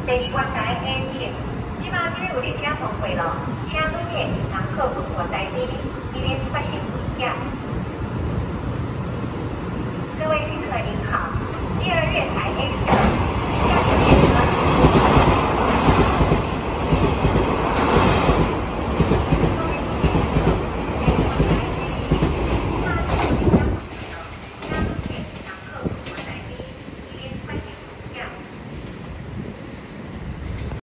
第二月台的请，即马因为有列车通过了，请每个银行客户月台里，以免发生危险。各位旅客您好。